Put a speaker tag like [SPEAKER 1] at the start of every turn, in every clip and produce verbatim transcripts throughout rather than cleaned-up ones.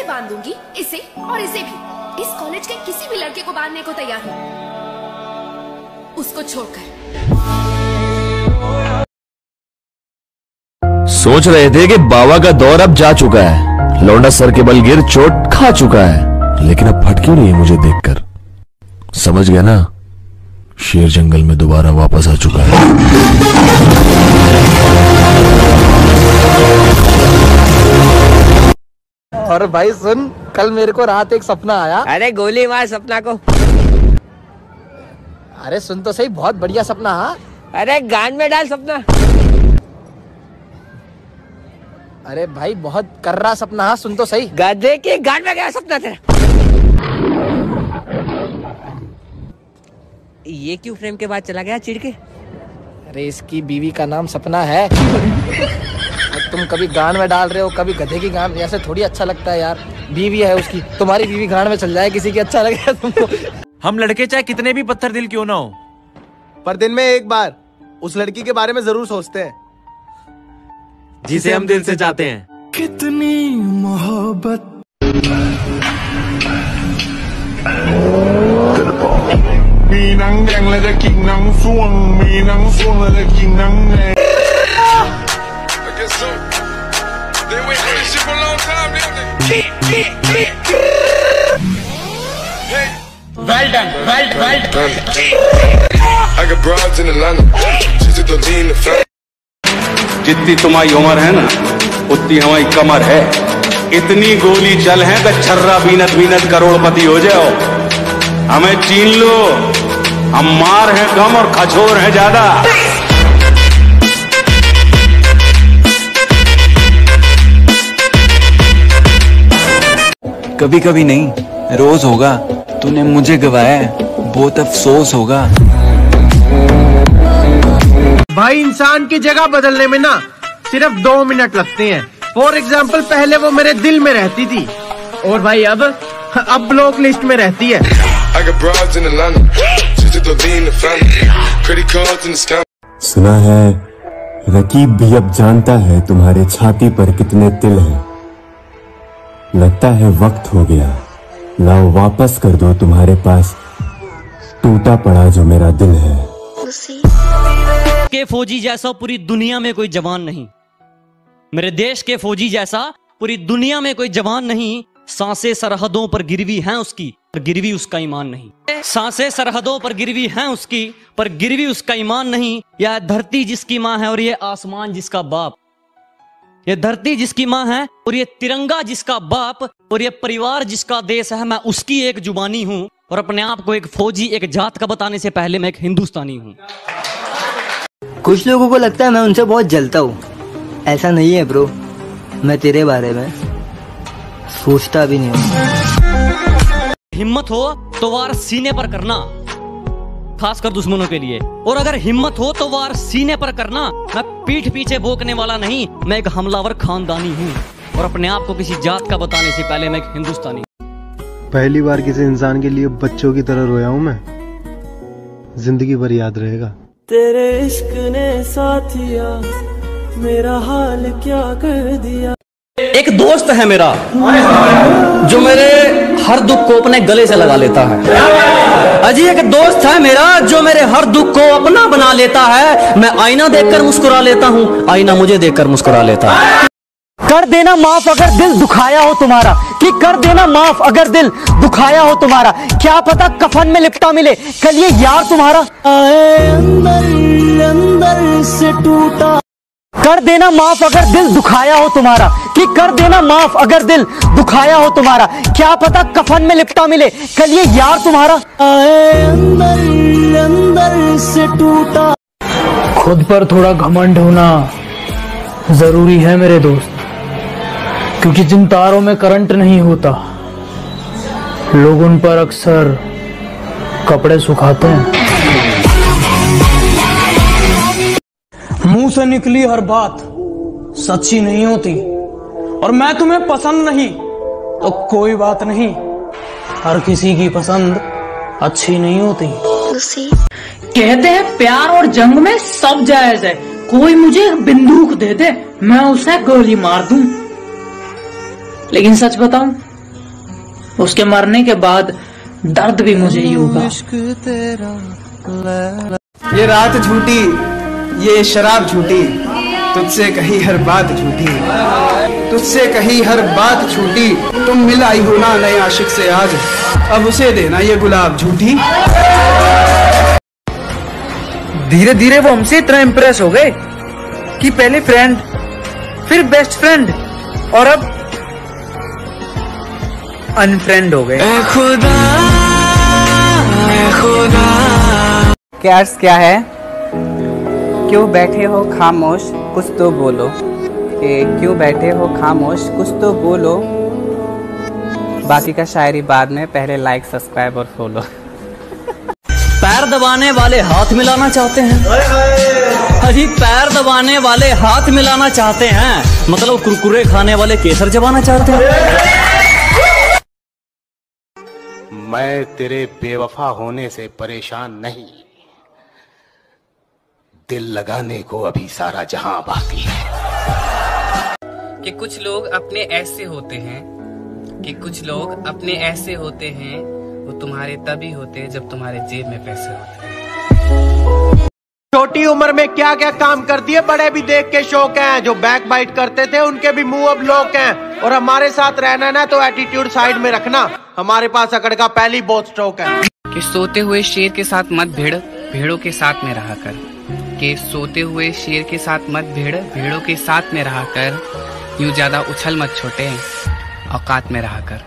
[SPEAKER 1] इसे बांध दूंगी, इसे और इसे भी। इस कॉलेज के किसी भी लड़के को बांधने को तैयार हूँ, उसको छोड़कर।
[SPEAKER 2] सोच रहे थे कि बाबा का दौर अब जा चुका है, लौंडा सर के बल गिर चोट खा चुका है, लेकिन अब फट क्यों नहीं है मुझे देखकर? समझ गया ना, शेर जंगल में दोबारा वापस आ चुका है।
[SPEAKER 3] और भाई सुन, कल मेरे को रात एक सपना आया।
[SPEAKER 4] अरे गोली मार सपना को।
[SPEAKER 3] अरे सुन तो सही, बहुत बढ़िया सपना। हाँ
[SPEAKER 4] अरे गान में डाल सपना।
[SPEAKER 3] अरे भाई बहुत कर्रा सपना। हाँ सुन तो सही।
[SPEAKER 4] गधे के गान में गया सपना तेरा। ये क्यों फ्रेम के बाद चला गया चिढ़ के?
[SPEAKER 3] अरे इसकी बीवी का नाम सपना है। तुम कभी गान में डाल रहे हो, कभी गधे की गान, ऐसे थोड़ी अच्छा लगता है यार। बीवी है उसकी, तुम्हारी बीवी गान में चल जाए किसी की, अच्छा लगेगा तुमको?
[SPEAKER 5] हम लड़के चाहे कितने भी पत्थर दिल क्यों ना हो,
[SPEAKER 6] पर दिन में एक बार उस लड़की के बारे में जरूर सोचते हैं
[SPEAKER 5] जिसे हम दिल से चाहते हैं।
[SPEAKER 6] कितनी मोहब्बत।
[SPEAKER 7] มีหนังแดงและจะกินหนังส้วงมีหนังส้วงและจะกินหนังแดง I guess so. They wait for this shit for a long time, didn't they? Hey. Well done, well, well done. I got broads in Atlanta. She's a dog in the front.
[SPEAKER 8] जितनी तुम्हारी उम्र है ना, उतनी हमारी कमर है। इतनी गोली चल है कि छर्रा बीनत बीनत करोड़पति हो जाओ। हमें चीन लो, हम मार हैं कम और खचोर हैं ज्यादा।
[SPEAKER 9] कभी कभी नहीं, रोज होगा। तूने मुझे गवाया है, बहुत अफसोस होगा।
[SPEAKER 6] भाई इंसान की जगह बदलने में ना सिर्फ दो मिनट लगते हैं। फॉर एग्जाम्पल, पहले वो मेरे दिल में रहती थी और भाई अब अब ब्लॉक लिस्ट में रहती है।
[SPEAKER 10] सुना है रकीब भी अब जानता है तुम्हारे छाती पर कितने तिल हैं। लगता है वक्त हो गया, लाओ वापस कर दो तुम्हारे पास टूटा पड़ा जो मेरा दिल है।
[SPEAKER 11] के फौजी जैसा पूरी दुनिया में कोई जवान नहीं, मेरे देश के फौजी जैसा पूरी दुनिया में कोई जवान नहीं। सांसें सरहदों पर गिरवी हैं उसकी, पर गिरवी उसका ईमान नहीं। सांसें सरहदों पर गिरवी हैं उसकी, पर गिरवी उसका ईमान नहीं। यह धरती जिसकी माँ है और ये आसमान जिसका बाप। ये धरती जिसकी माँ है और ये तिरंगा जिसका बाप और ये परिवार जिसका देश है। मैं उसकी एक जुबानी हूँ और अपने आप को एक फौजी, एक जात का बताने से पहले मैं एक हिंदुस्तानी हूँ।
[SPEAKER 12] कुछ लोगों को लगता है मैं उनसे बहुत जलता हूँ, ऐसा नहीं है ब्रो। मैं तेरे बारे में सोचता भी नहीं हूँ।
[SPEAKER 11] हिम्मत हो तो वार सीने पर करना, खासकर दुश्मनों के लिए। और अगर हिम्मत हो तो वार सीने पर करना। मैं पीठ पीछे भोंकने वाला नहीं, मैं एक हमलावर खानदानी हूँ और अपने आप को किसी जात का बताने से पहले मैं एक हिंदुस्तानी।
[SPEAKER 13] पहली बार किसी इंसान के लिए बच्चों की तरह रोया हूँ मैं, जिंदगी भर याद रहेगा।
[SPEAKER 14] तेरे इश्क ने साथिया मेरा हाल क्या कर दिया।
[SPEAKER 11] एक दोस्त है मेरा जो मेरे हर दुख को अपने गले से लगा लेता है। अजी एक दोस्त है मेरा जो मेरे हर दुख को अपना बना लेता है। मैं आईना देखकर मुस्कुरा लेता हूँ, आईना मुझे देखकर मुस्कुरा लेता है।
[SPEAKER 15] कर देना माफ अगर दिल दुखाया हो तुम्हारा, कि कर देना माफ अगर दिल दुखाया हो तुम्हारा। क्या पता कफन में लिपटा मिले कल ये यार तुम्हारा।
[SPEAKER 14] आए अंदर अंदर से टूटा।
[SPEAKER 15] कर देना माफ अगर दिल दुखाया हो तुम्हारा, कि कर देना माफ अगर दिल दुखाया हो तुम्हारा। क्या पता कफन में लिपटा मिले कल ये यार तुम्हारा।
[SPEAKER 14] आए अंदर अंदर से टूटा।
[SPEAKER 16] खुद पर थोड़ा घमंड होना जरूरी है मेरे दोस्त, क्योंकि जिन तारों में करंट नहीं होता लोग उन पर अक्सर कपड़े सुखाते हैं। मुंह से निकली हर बात सच्ची नहीं होती, और मैं तुम्हें पसंद नहीं तो कोई बात नहीं, हर किसी की पसंद अच्छी नहीं होती।
[SPEAKER 17] कहते हैं प्यार और जंग में सब जायज है। कोई मुझे बंदूक दे दे, मैं उसे गोली मार दूं। लेकिन सच बताऊं, उसके मरने के बाद दर्द भी मुझे ही होगा।
[SPEAKER 18] ये रात झूठी, ये शराब झूठी, तुझसे कही हर बात झूठी, तुझसे कही हर बात झूठी। तुम मिल आई हो ना नए आशिक से आज, अब उसे देना ये गुलाब झूठी।
[SPEAKER 3] धीरे धीरे वो हमसे इतना इम्प्रेस हो गए कि पहले फ्रेंड, फिर बेस्ट फ्रेंड और अब अनफ्रेंड हो गए।
[SPEAKER 9] खुदा खुदा
[SPEAKER 19] क्या अर्ज क्या है? क्यों बैठे हो खामोश कुछ तो बोलो, कि क्यों बैठे हो खामोश कुछ तो बोलो। बाकी का शायरी बाद में, पहले लाइक सब्सक्राइब और फॉलो।
[SPEAKER 11] पैर दबाने वाले हाथ मिलाना चाहते हैं। अजी पैर दबाने वाले हाथ मिलाना चाहते हैं, मतलब कुरकुरे खाने वाले केसर चबाना चाहते हैं।
[SPEAKER 20] मैं तेरे बेवफा होने से परेशान नहीं, दिल लगाने को अभी सारा जहां बाकी है।
[SPEAKER 19] कि कुछ लोग अपने ऐसे होते हैं, कि कुछ लोग अपने ऐसे होते हैं, वो तुम्हारे तभी होते हैं जब तुम्हारे जेब में पैसे होते हैं।
[SPEAKER 6] छोटी उम्र में क्या क्या काम कर दिए, बड़े भी देख के शौक हैं। जो बैक बाइट करते थे उनके भी मुंह अब लोक हैं। और हमारे साथ रहना ना तो एटीट्यूड साइड में रखना, हमारे पास अकड़ का पहली बहुत स्ट्रोक है।
[SPEAKER 19] कि सोते हुए शेर के साथ मत भिड़, भेड़ों के साथ में रहा कर। कि सोते हुए शेर के साथ मत भिड़, भेड़ों के साथ में रहा कर। यूं ज्यादा उछल मत छोटे, औकात में रहा कर।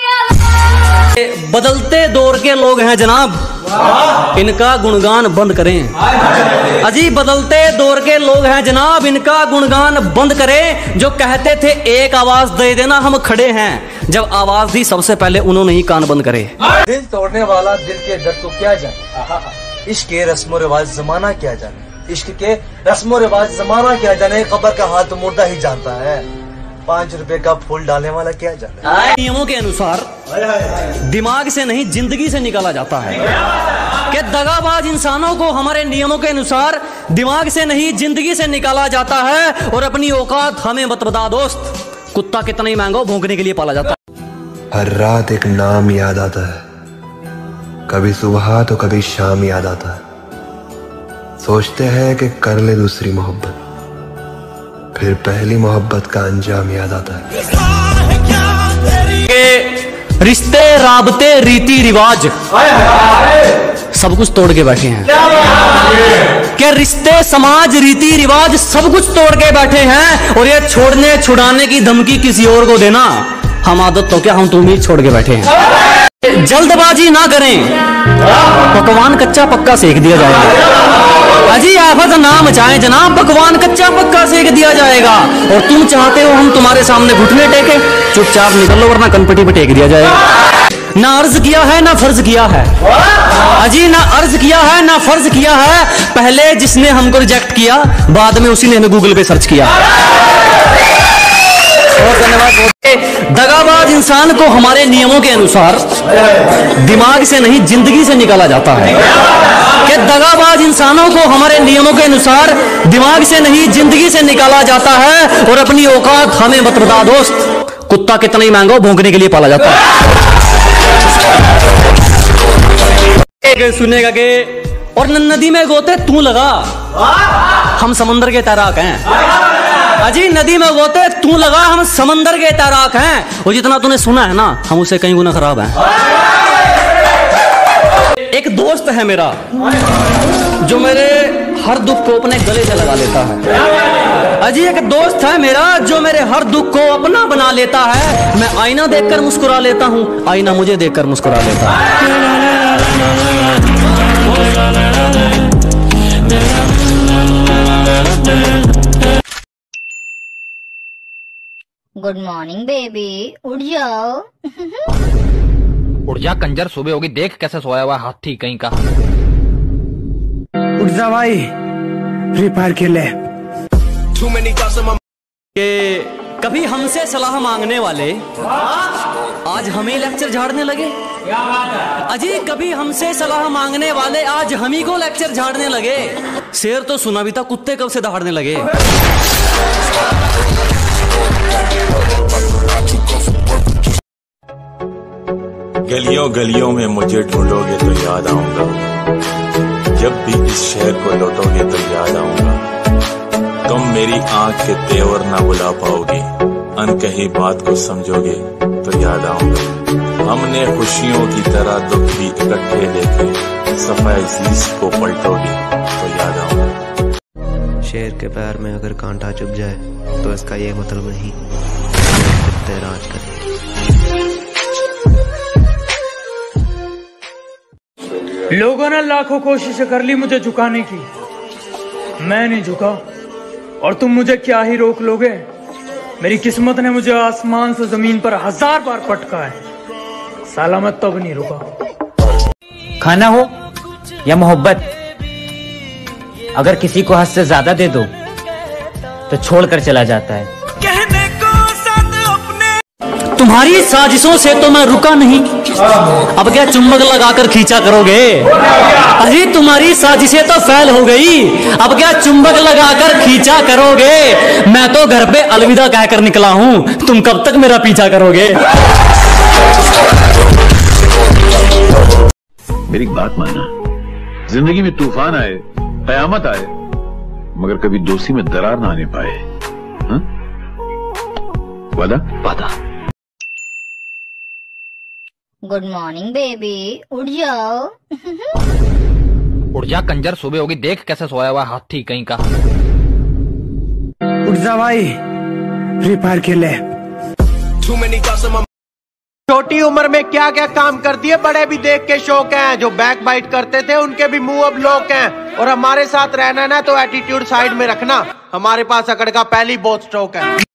[SPEAKER 11] बदलते दौर के लोग हैं जनाब, इनका गुणगान बंद करें। अजी बदलते दौर के लोग हैं जनाब, इनका गुणगान बंद करें। जो कहते थे एक आवाज दे देना हम खड़े हैं, जब आवाज दी सबसे पहले उन्होंने ही कान बंद करे।
[SPEAKER 3] दिल तोड़ने वाला दिल के दर्द को क्या जाने, इश्क के रस्मो रिवाज जमाना क्या जाने, इश्क के रस्मो रिवाज जमाना क्या जाने। कब्र का हाथ तो मुर्दा ही जानता है, पाँच रुपए का फूल डालने वाला क्या जाने।
[SPEAKER 11] नियमों के अनुसार दिमाग से नहीं जिंदगी से निकाला जाता है। कि दगाबाज इंसानों को हमारे नियमों के अनुसार दिमाग से नहीं जिंदगी से निकाला जाता है। और अपनी औकात हमें मत बता दोस्त, कुत्ता कितना ही महंगा भौंकने के लिए पाला जाता है।
[SPEAKER 21] हर रात एक नाम याद आता है, कभी सुबह तो कभी शाम याद आता है। सोचते हैं कि कर ले दूसरी मोहब्बत, फिर पहली मोहब्बत का अंजाम याद आता है।
[SPEAKER 11] रिश्ते राबते रीति रिवाज सब कुछ तोड़ के बैठे हैं। क्या रिश्ते समाज रीति रिवाज सब कुछ तोड़ के बैठे हैं। और ये छोड़ने छुड़ाने की धमकी किसी और को देना हम आदत तो क्या, हम तुम ही छोड़ के बैठे हैं। जल्दबाजी ना करें, पकवान कच्चा पक्का सेक दिया जाएगा। अजी आफत ना मचाएं जनाब, पकवान कच्चा पक्का सेक दिया जाएगा। और तुम चाहते हो हम तुम्हारे सामने घुटने टेके, चुपचाप निकल लो वरना कनपटी पे टेक दिया जाएगा। ना अर्ज किया है ना फर्ज किया है, अजी ना अर्ज किया है ना फर्ज किया है। पहले जिसने हमको रिजेक्ट किया, बाद में उसी ने हमें गूगल पे सर्च किया। और धन्यवाद। दगाबाज इंसान को हमारे नियमों के अनुसार दिमाग से नहीं जिंदगी से निकाला जाता है। कि दगाबाज इंसानों को हमारे नियमों के अनुसार दिमाग से नहीं जिंदगी से निकाला जाता है। और अपनी औकात हमें मत बता दोस्त, कुत्ता कितना ही महंगा भौंकने के लिए पाला जाता है। सुनेगा के और नदी में गोते तू लगा, हम समंदर के तैराक हैं। अजी नदी में गोते तू लगा, हम समंदर के तैराक हैं। और जितना तूने सुना है ना, हम उससे कई गुना खराब हैं। एक दोस्त है मेरा जो मेरे हर दुख को अपने गले से लगा लेता है। अजी एक दोस्त है मेरा जो मेरे हर दुख को अपना बना लेता है। मैं आईना देखकर मुस्कुरा लेता हूँ, आईना मुझे देखकर मुस्कुरा लेता है।
[SPEAKER 22] गुड मॉर्निंग बेबी, उठ जाओ।
[SPEAKER 3] उठ जा कंजर, सुबह होगी, देख कैसे सोया हुआ हाथी कहीं का।
[SPEAKER 18] उठ जा भाई, फ्री फायर खेले।
[SPEAKER 11] कि कभी हमसे सलाह मांगने वाले आज हमें लेक्चर झाड़ने लगे। अजी कभी हमसे सलाह मांगने वाले आज हम ही को लेक्चर झाड़ने लगे। शेर तो सुना भी था, कुत्ते कब से दहाड़ने लगे।
[SPEAKER 1] गलियों गलियों में मुझे ढूंढोगे तो याद आऊंगा, जब भी इस शहर को लौटोगे तो याद आऊंगा। तुम मेरी आंख के तेवर ना बुला पाओगे, अनकही बात को समझोगे तो याद आऊंगा। हमने खुशियों की तरह दुख भी इकट्ठे देखे, सफाई अजीज को पलटोगे तो याद आऊंगा।
[SPEAKER 21] शेर के पैर में अगर कांटा चुभ जाए तो इसका ये मतलब नहीं कुत्ते राज करें।
[SPEAKER 16] लोगों ने लाखों कोशिशें कर ली मुझे झुकाने की, मैं नहीं झुका और तुम मुझे क्या ही रोक लोगे। मेरी किस्मत ने मुझे आसमान से जमीन पर हजार बार पटका है, साला मैं तब नहीं रुका।
[SPEAKER 15] खाना हो या मोहब्बत, अगर किसी को हद से ज्यादा दे दो तो छोड़कर चला जाता है।
[SPEAKER 11] तुम्हारी साजिशों से तो मैं रुका नहीं, अब क्या चुम्बक लगाकर खींचा करोगे। अरे तुम्हारी साजिशें तो फेल हो गई, अब क्या चुम्बक लगाकर खींचा करोगे। मैं तो घर पे अलविदा कहकर निकला हूँ, तुम कब तक मेरा पीछा करोगे।
[SPEAKER 2] मेरी बात मानना, जिंदगी में तूफान आए, कयामत आए, मगर कभी दोस्ती में दरार ना आने पाए। हा? वादा वादा।
[SPEAKER 22] गुड मॉर्निंग बेबी, उठ जाओ।
[SPEAKER 3] उठ जा कंजर, सुबह होगी, देख कैसे सोया हुआ हाथी कहीं का।
[SPEAKER 6] उठ जा भाई, फ्री फायर खेले। छोटी उम्र में क्या क्या काम कर दिए, बड़े भी देख के शौक हैं। जो बैक बाइट करते थे उनके भी मुंह अब लोक हैं। और हमारे साथ रहना ना तो एटीट्यूड साइड में रखना, हमारे पास अकड़ का पहली बहुत स्ट्रोक है।